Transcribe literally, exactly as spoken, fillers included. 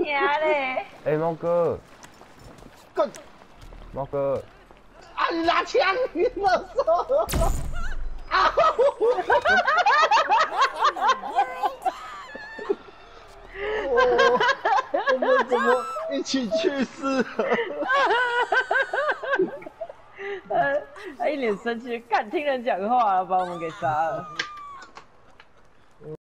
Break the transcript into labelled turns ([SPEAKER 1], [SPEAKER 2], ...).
[SPEAKER 1] 娘嘞！
[SPEAKER 2] 哎，猫哥，
[SPEAKER 3] 滚！
[SPEAKER 2] 猫哥，
[SPEAKER 3] 啊，你拿枪，你放手！啊！我我们怎么一起去世了？
[SPEAKER 1] 呃，他一脸生气，干听人讲话了，把我们给杀了。